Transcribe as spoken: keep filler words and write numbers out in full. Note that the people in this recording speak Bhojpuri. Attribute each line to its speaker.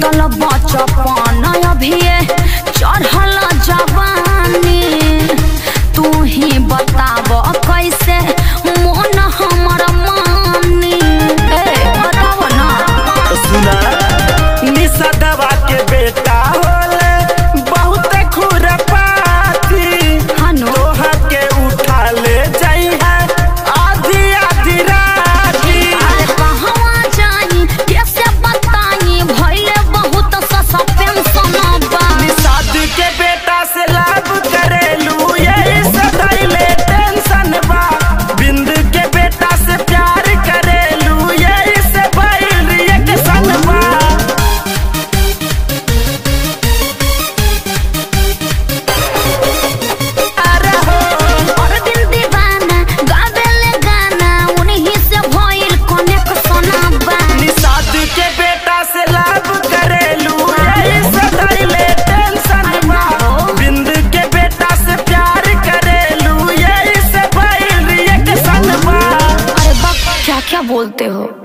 Speaker 1: बीतल बचपन अभिये चढ़ल जवानी तू ही बताब कैसे मन हमर मानी बताब ना
Speaker 2: सुना निशा दवा के बेटा होले बहुत खुरपाती तोहा के उठा ले जाई है आधी आधी राती।
Speaker 1: अरे कहवा जाई कैसे बताई भइले बहुत सस्पेंशन बा
Speaker 2: शादी के बेटा से लाभ करेलू यही सदैले टेंशन बा बिंद के बेटा से प्यार करेलू यही से भइल रिएक्शन बा।
Speaker 1: अरे हो और दिल दीवाना गावेले गाना उन्हीं से भइल कनेक्शन बा
Speaker 2: शादी के बेटा से लाभ करेलू यही सदैले टेंशन बा बिंद के बेटा से प्यार करेलू यही से भइल रिएक्शन बा।
Speaker 1: अरे बाप क्या क्या बोलते हो।